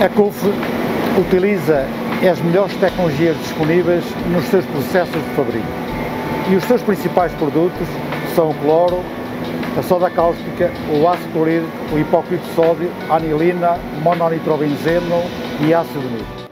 A CUF utiliza as melhores tecnologias disponíveis nos seus processos de fabrico e os seus principais produtos são o cloro, a soda cáustica, o ácido clorídrico, o hipócrito de sódio, a anilina, mononitrobenzeno e ácido nítrico.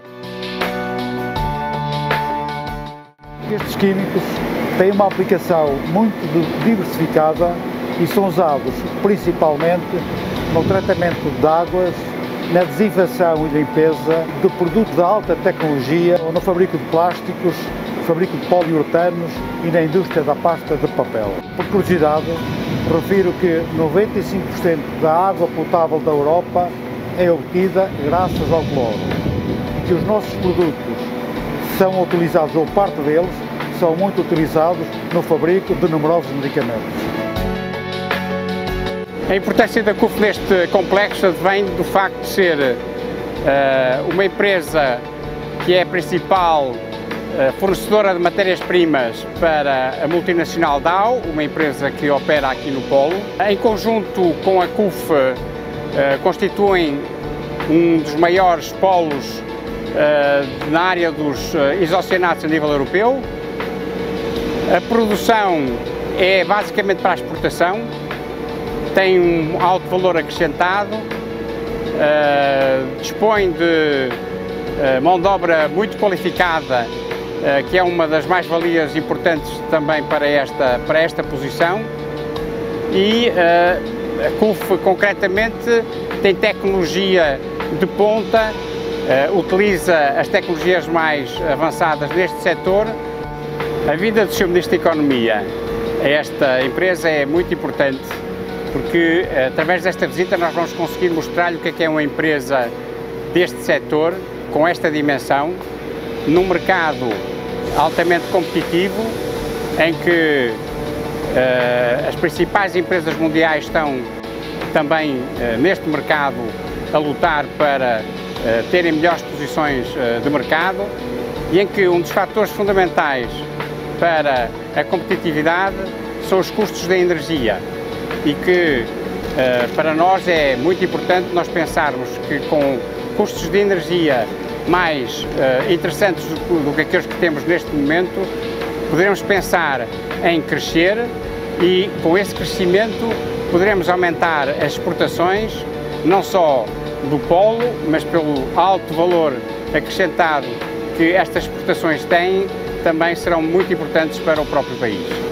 Estes químicos têm uma aplicação muito diversificada e são usados principalmente no tratamento de águas, na desinfecção e limpeza de produtos de alta tecnologia, no fabrico de plásticos, no fabrico de poliuretanos e na indústria da pasta de papel. Por curiosidade, refiro que 95% da água potável da Europa é obtida graças ao cloro e que os nossos produtos são utilizados, ou parte deles, são muito utilizados no fabrico de numerosos medicamentos. A importância da CUF neste complexo advém do facto de ser uma empresa que é a principal fornecedora de matérias-primas para a multinacional Dow, uma empresa que opera aqui no Polo. Em conjunto com a CUF constituem um dos maiores polos na área dos isocianatos a nível europeu. A produção é basicamente para a exportação, tem um alto valor acrescentado, dispõe de mão de obra muito qualificada, que é uma das mais-valias importantes também para esta posição, e a CUF concretamente tem tecnologia de ponta, utiliza as tecnologias mais avançadas neste setor. A vinda do Sr. Ministro da Economia a esta empresa é muito importante, porque através desta visita nós vamos conseguir mostrar-lhe o que é uma empresa deste setor, com esta dimensão, num mercado altamente competitivo, em que as principais empresas mundiais estão também neste mercado a lutar para terem melhores posições de mercado, e em que um dos fatores fundamentais para a competitividade são os custos da energia, e que para nós é muito importante nós pensarmos que com custos de energia mais interessantes do que aqueles que temos neste momento, poderemos pensar em crescer, e com esse crescimento poderemos aumentar as exportações, não só do polo, mas pelo alto valor acrescentado que estas exportações têm, também serão muito importantes para o próprio país.